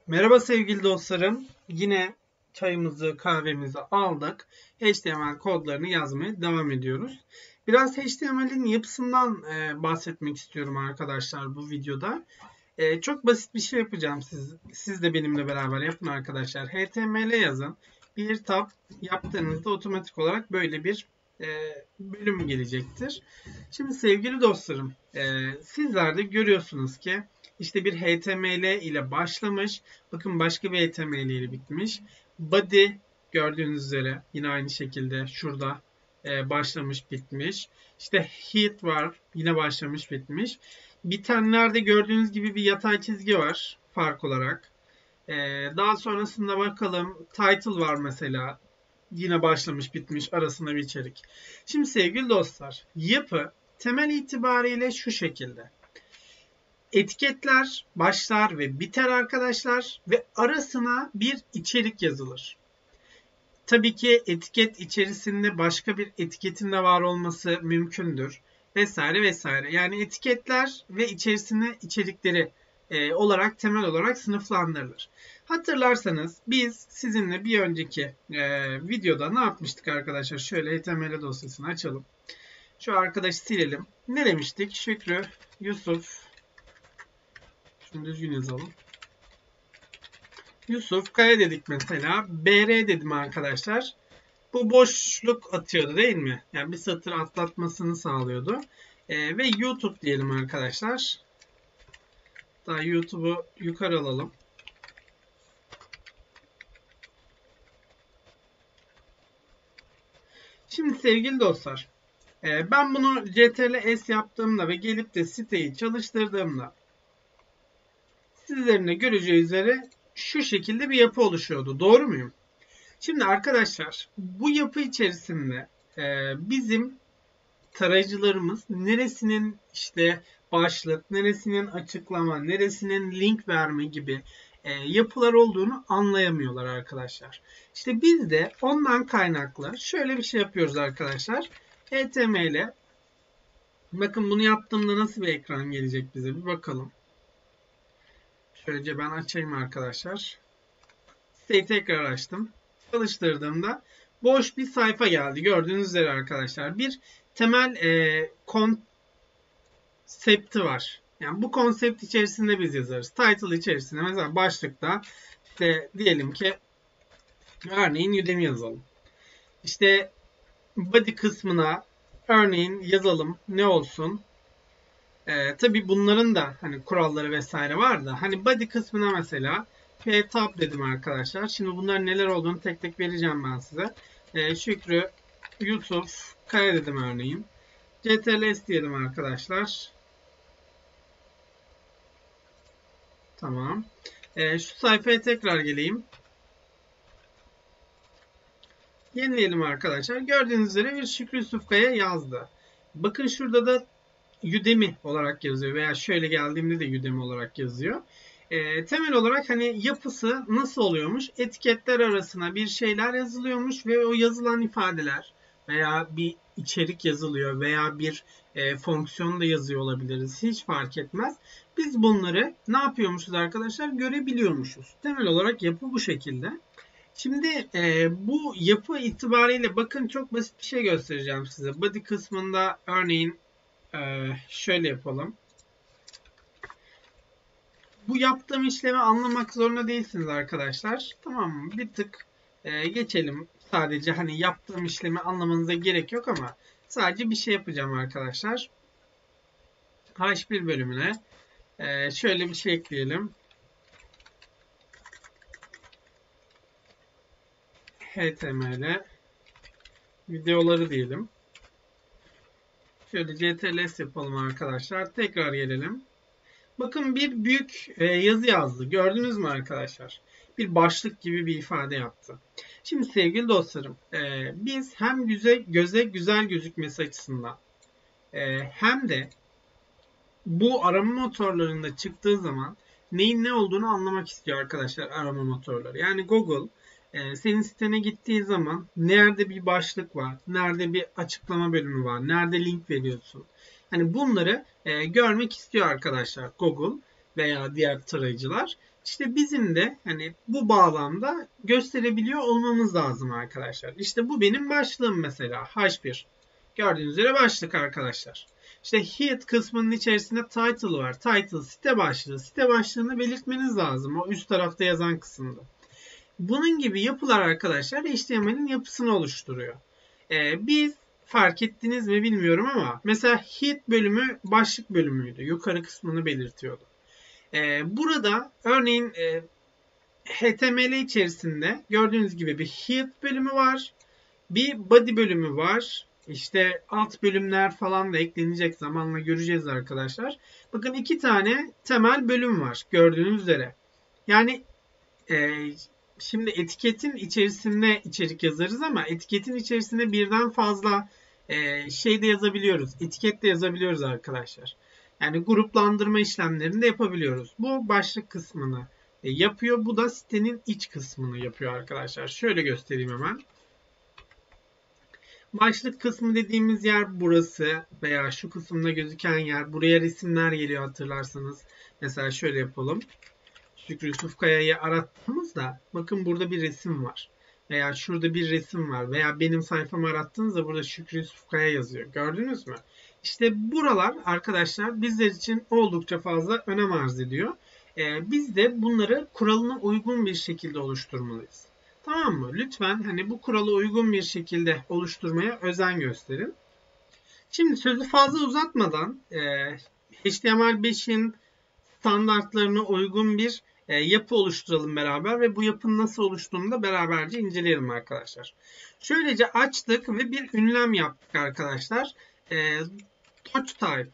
Merhaba sevgili dostlarım. Yine çayımızı, kahvemizi aldık. HTML kodlarını yazmaya devam ediyoruz. Biraz HTML'in yapısından bahsetmek istiyorum arkadaşlar bu videoda. Çok basit bir şey yapacağım. Siz de benimle beraber yapın arkadaşlar. HTML yazın. Bir tab yaptığınızda otomatik olarak böyle bir e, bölüm gelecektir. Şimdi sevgili dostlarım, sizler de görüyorsunuz ki işte bir HTML ile başlamış. Bakın başka bir HTML ile bitmiş. Body gördüğünüz üzere yine aynı şekilde şurada başlamış bitmiş. İşte heat var yine başlamış bitmiş. Bitenlerde gördüğünüz gibi bir yatay çizgi var fark olarak. Daha sonrasında bakalım title var mesela. Yine başlamış bitmiş arasında bir içerik. Şimdi sevgili dostlar yapı temel itibariyle şu şekilde. Etiketler başlar ve biter arkadaşlar ve arasına bir içerik yazılır. Tabii ki etiket içerisinde başka bir etiketin de var olması mümkündür. Vesaire vesaire. Yani etiketler ve içerisine içerikleri olarak temel olarak sınıflandırılır. Hatırlarsanız biz sizinle bir önceki videoda ne yapmıştık arkadaşlar? Şöyle HTML dosyasını açalım. Şu arkadaşı silelim. Ne demiştik? Şükrü, Yusuf, şunu düzgün yazalım. Yusuf Kaya dedik mesela. BR dedim arkadaşlar. Bu boşluk atıyordu değil mi? Yani bir satır atlatmasını sağlıyordu. Ve YouTube diyelim arkadaşlar. Daha YouTube'u yukarı alalım. Şimdi sevgili dostlar. Ben bunu Ctrl+S yaptığımda ve gelip de siteyi çalıştırdığımda sizlerin de göreceği üzere şu şekilde bir yapı oluşuyordu. Doğru muyum? Şimdi arkadaşlar bu yapı içerisinde bizim tarayıcılarımız neresinin işte başlık, neresinin açıklama, neresinin link verme gibi yapılar olduğunu anlayamıyorlar arkadaşlar. İşte biz de ondan kaynaklı şöyle bir şey yapıyoruz arkadaşlar. HTML bakın bunu yaptığımda nasıl bir ekran gelecek bize bir bakalım. Şöylece ben açayım arkadaşlar. Siteyi tekrar açtım. Çalıştırdığımda boş bir sayfa geldi. Gördüğünüz üzere arkadaşlar. Bir temel konsepti var. Yani bu konsept içerisinde biz yazarız. Title içerisinde mesela başlıkta işte diyelim ki örneğin Udemy yazalım. İşte body kısmına örneğin yazalım ne olsun. Tabii bunların da hani kuralları vesaire var da hani body kısmına mesela tab dedim arkadaşlar. Şimdi bunların neler olduğunu tek tek vereceğim ben size. Şükrü, Yusuf, Kaya dedim örneğin. Ctrl+S diyelim arkadaşlar. Tamam. Şu sayfaya tekrar geleyim. Yenileyelim arkadaşlar. Gördüğünüz üzere bir Şükrü Yusuf Kaya yazdı. Bakın şurada da Udemy olarak yazıyor veya şöyle geldiğimde de Udemy olarak yazıyor. Temel olarak hani yapısı nasıl oluyormuş? Etiketler arasına bir şeyler yazılıyormuş ve o yazılan ifadeler veya bir içerik yazılıyor veya bir fonksiyon da yazıyor olabiliriz. Hiç fark etmez. Biz bunları ne yapıyormuşuz arkadaşlar? Görebiliyormuşuz. Temel olarak yapı bu şekilde. Şimdi bu yapı itibariyle bakın çok basit bir şey göstereceğim size. Body kısmında örneğin şöyle yapalım. Bu yaptığım işlemi anlamak zorunda değilsiniz arkadaşlar. Tamam mı? Bir tık geçelim. Sadece hani yaptığım işlemi anlamanıza gerek yok ama sadece bir şey yapacağım arkadaşlar. H1 bölümüne şöyle bir şey ekleyelim. HTML videoları diyelim. Şöyle Ctrl+S yapalım arkadaşlar. Tekrar gelelim. Bakın bir büyük yazı yazdı. Gördünüz mü arkadaşlar? Bir başlık gibi bir ifade yaptı. Şimdi sevgili dostlarım, biz hem göze güzel gözükmesi açısından hem de bu arama motorlarında çıktığı zaman neyin ne olduğunu anlamak istiyor arkadaşlar arama motorları. Yani Google senin sitene gittiği zaman nerede bir başlık var, nerede bir açıklama bölümü var, nerede link veriyorsun. Hani bunları görmek istiyor arkadaşlar Google veya diğer tarayıcılar. İşte bizim de hani bu bağlamda gösterebiliyor olmamız lazım arkadaşlar. İşte bu benim başlığım mesela H1. Gördüğünüz üzere başlık arkadaşlar. İşte head kısmının içerisinde title var. Title site başlığı. Site başlığını belirtmeniz lazım. O üst tarafta yazan kısımda. Bunun gibi yapılar arkadaşlar HTML'in yapısını oluşturuyor. Biz fark ettiniz mi bilmiyorum ama mesela head bölümü başlık bölümüydü. Yukarı kısmını belirtiyordu. Burada örneğin HTML içerisinde gördüğünüz gibi bir head bölümü var. Bir body bölümü var. İşte alt bölümler falan da eklenecek, zamanla göreceğiz arkadaşlar. Bakın 2 tane temel bölüm var gördüğünüz üzere. Yani şimdi etiketin içerisinde içerik yazarız ama etiketin içerisinde birden fazla şey de yazabiliyoruz. Etiket de yazabiliyoruz arkadaşlar. Yani gruplandırma işlemlerini de yapabiliyoruz. Bu başlık kısmını yapıyor. Bu da sitenin iç kısmını yapıyor arkadaşlar. Şöyle göstereyim hemen. Başlık kısmı dediğimiz yer burası veya şu kısımda gözüken yer. Buraya resimler geliyor hatırlarsanız. Mesela şöyle yapalım. Şükrü Yusuf Kaya'yı arattığımızda bakın burada bir resim var. Veya şurada bir resim var. Veya benim sayfamı arattığınızda burada Şükrü Yusuf Kaya yazıyor. Gördünüz mü? İşte buralar arkadaşlar bizler için oldukça fazla önem arz ediyor. Biz de bunları kuralına uygun bir şekilde oluşturmalıyız. Tamam mı? Lütfen hani bu kurala uygun bir şekilde oluşturmaya özen gösterin. Şimdi sözü fazla uzatmadan HTML5'in standartlarına uygun bir yapı oluşturalım beraber ve bu yapının nasıl oluştuğunu da beraberce inceleyelim arkadaşlar. Şöylece açtık ve bir ünlem yaptık arkadaşlar. Touch type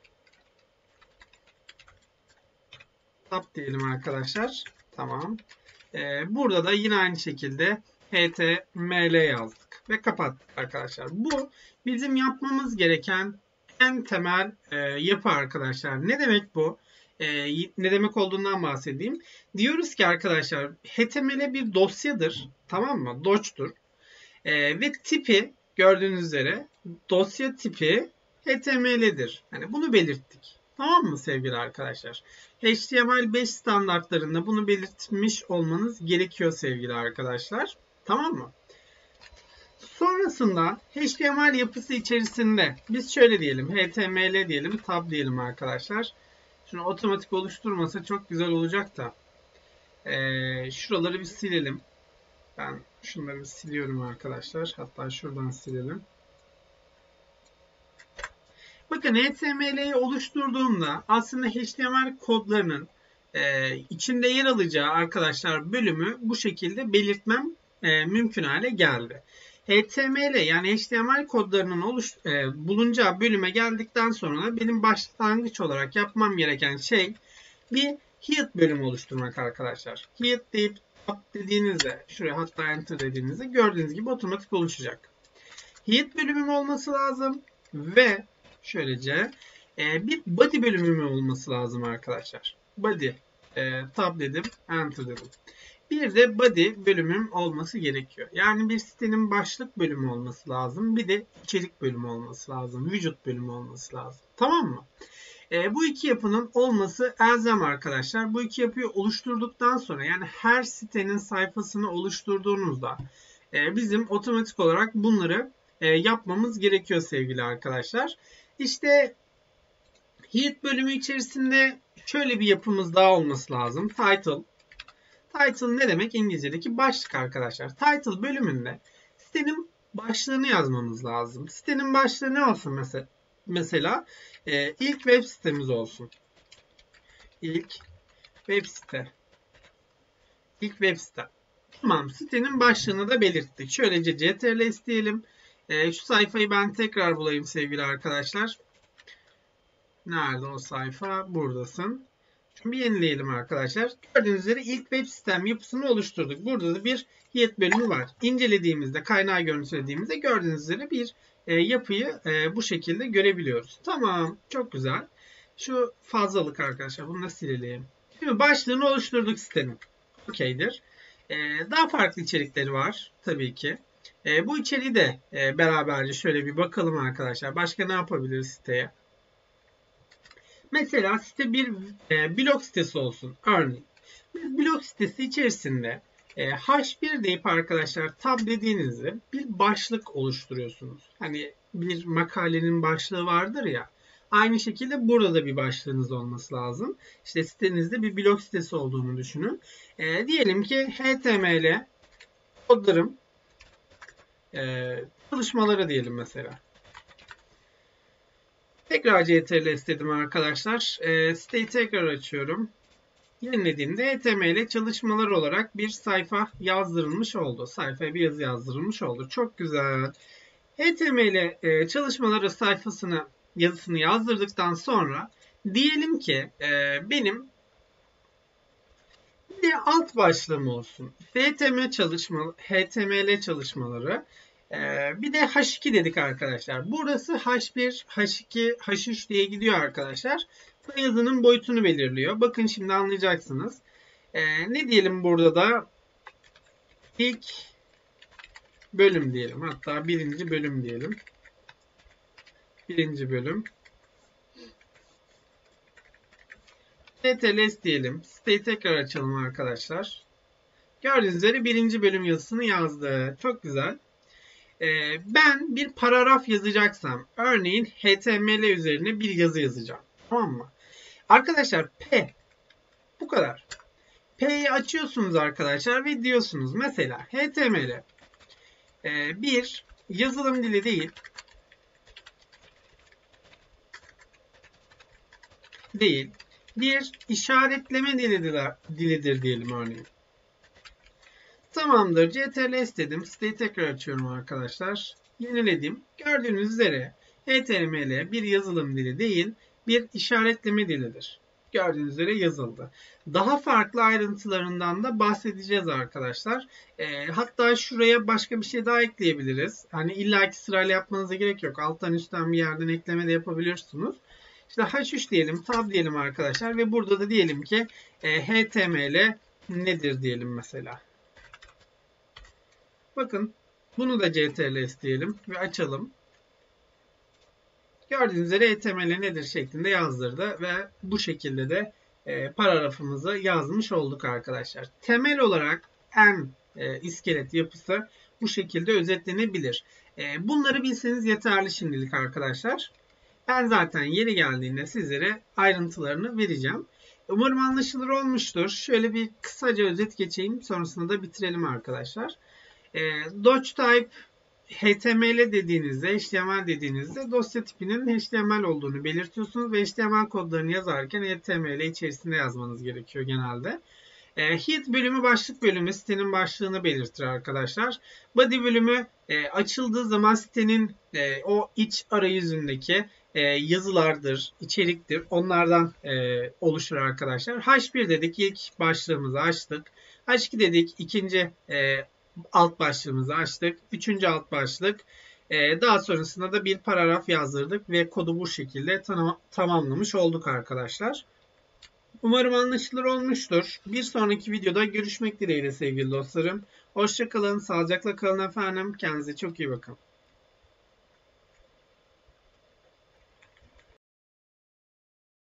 tab diyelim arkadaşlar. Tamam. Burada da yine aynı şekilde HTML yazdık ve kapattık arkadaşlar. Bu bizim yapmamız gereken en temel yapı arkadaşlar. Ne demek bu? Ne demek olduğundan bahsedeyim. Diyoruz ki arkadaşlar HTML bir dosyadır. Tamam mı? Doç'tur. Ve tipi gördüğünüz üzere dosya tipi HTML'dir. Yani bunu belirttik. Tamam mı sevgili arkadaşlar? HTML5 standartlarında bunu belirtmiş olmanız gerekiyor sevgili arkadaşlar. Tamam mı? Sonrasında HTML yapısı içerisinde biz şöyle diyelim. HTML diyelim. Tab diyelim arkadaşlar. Şunu otomatik oluşturmasa çok güzel olacak da. Şuraları bir silelim. Ben şunları bir siliyorum arkadaşlar. Hatta şuradan silelim. Bakın HTML'yi oluşturduğumda aslında HTML kodlarının içinde yer alacağı arkadaşlar bölümü bu şekilde belirtmem mümkün hale geldi. HTML yani HTML kodlarının bulunacağı bölüme geldikten sonra benim başlangıç olarak yapmam gereken şey bir head bölümü oluşturmak arkadaşlar. Head deyip tab dediğinizde şuraya hatta enter dediğinizde gördüğünüz gibi otomatik oluşacak. Head bölümüm olması lazım ve şöylece bir body bölümüm olması lazım arkadaşlar. Body tab dedim, enter dedim. Bir de body bölümüm olması gerekiyor. Yani bir sitenin başlık bölümü olması lazım. Bir de içerik bölümü olması lazım. Vücut bölümü olması lazım. Tamam mı? Bu iki yapının olması elzem arkadaşlar. Bu iki yapıyı oluşturduktan sonra yani her sitenin sayfasını oluşturduğunuzda bizim otomatik olarak bunları yapmamız gerekiyor sevgili arkadaşlar. İşte head bölümü içerisinde şöyle bir yapımız daha olması lazım. Title. Title ne demek? İngilizce'deki başlık arkadaşlar. Title bölümünde sitenin başlığını yazmamız lazım. Sitenin başlığı ne olsun mesela? İlk web sitemiz olsun. İlk web site. İlk web site. Tamam. Sitenin başlığını da belirttik. Şöylece ctrl isteyelim. Şu sayfayı ben tekrar bulayım sevgili arkadaşlar. Nerede o sayfa? Buradasın. Şimdi yenileyelim arkadaşlar. Gördüğünüz üzere ilk web sitem yapısını oluşturduk. Burada da bir head bölümü var. İncelediğimizde, kaynağı görüntülediğimizde gördüğünüz üzere bir yapıyı bu şekilde görebiliyoruz. Tamam. Çok güzel. Şu fazlalık arkadaşlar. Bunu da silelim. Şimdi başlığını oluşturduk sitenin. Okeydir. Daha farklı içerikleri var. Tabii ki. Bu içeriği de beraberce şöyle bir bakalım arkadaşlar. Başka ne yapabiliriz siteye? Mesela site bir blog sitesi olsun örneğin. Blog sitesi içerisinde H1 deyip arkadaşlar tab dediğinizde bir başlık oluşturuyorsunuz. Hani bir makalenin başlığı vardır ya. Aynı şekilde burada da bir başlığınız olması lazım. İşte sitenizde bir blog sitesi olduğunu düşünün. Diyelim ki HTML kodlarım çalışmaları diyelim mesela. Tekrar CTRL istedim arkadaşlar. Siteyi tekrar açıyorum. Yenilediğimde HTML çalışmalar olarak bir sayfa yazdırılmış oldu. Sayfaya bir yazı yazdırılmış oldu. Çok güzel. HTML çalışmaları yazısını yazdırdıktan sonra diyelim ki benim bir alt başlığım olsun. HTML çalışmaları. Bir de H2 dedik arkadaşlar. Burası H1, H2, H3 diye gidiyor arkadaşlar. Bu yazının boyutunu belirliyor. Bakın şimdi anlayacaksınız. Ne diyelim burada da? İlk bölüm diyelim. Hatta birinci bölüm diyelim. Birinci bölüm. CTRL diyelim. Siteyi tekrar açalım arkadaşlar. Gördüğünüz üzere birinci bölüm yazısını yazdı. Çok güzel. Ben bir paragraf yazacaksam, örneğin HTML üzerine bir yazı yazacağım. Tamam mı? Arkadaşlar P. Bu kadar. P'yi açıyorsunuz arkadaşlar ve diyorsunuz. Mesela HTML bir yazılım dili değil. Bir işaretleme dilidir diyelim örneğin. Tamamdır. CTRL istedim. Siteyi tekrar açıyorum arkadaşlar. Yeniledim. Gördüğünüz üzere HTML bir yazılım dili değil, bir işaretleme dilidir. Gördüğünüz üzere yazıldı. Daha farklı ayrıntılarından da bahsedeceğiz arkadaşlar. Hatta şuraya başka bir şey daha ekleyebiliriz. Hani illaki sırayla yapmanıza gerek yok. Alttan üstten bir yerden ekleme de yapabilirsiniz. İşte H3 diyelim, tab diyelim arkadaşlar ve burada da diyelim ki HTML nedir diyelim mesela. Bakın bunu da CTRL isteyelim ve açalım. Gördüğünüz üzere HTML nedir şeklinde yazdırdı ve bu şekilde de paragrafımızı yazmış olduk arkadaşlar. Temel olarak en iskelet yapısı bu şekilde özetlenebilir. Bunları bilseniz yeterli şimdilik arkadaşlar. Ben zaten yeri geldiğinde sizlere ayrıntılarını vereceğim. Umarım anlaşılır olmuştur. Şöyle bir kısaca özet geçeyim. Sonrasında da bitirelim arkadaşlar. Doctype HTML dediğinizde, HTML dediğinizde dosya tipinin HTML olduğunu belirtiyorsunuz ve HTML kodlarını yazarken HTML içerisinde yazmanız gerekiyor genelde. Head bölümü başlık bölümü sitenin başlığını belirtir arkadaşlar. Body bölümü açıldığı zaman sitenin o iç arayüzündeki yazılardır, içeriktir. Onlardan oluşur arkadaşlar. H1 dedik, ilk başlığımızı açtık. H2 dedik, ikinci alt başlığımızı açtık. Üçüncü alt başlık. Daha sonrasında da bir paragraf yazdırdık ve kodu bu şekilde tamamlamış olduk arkadaşlar. Umarım anlaşılır olmuştur. Bir sonraki videoda görüşmek dileğiyle sevgili dostlarım. Hoşça kalın, sağlıcakla kalın efendim. Kendinize çok iyi bakın.